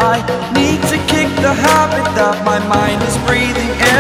I need to kick the habit that my mind is breathing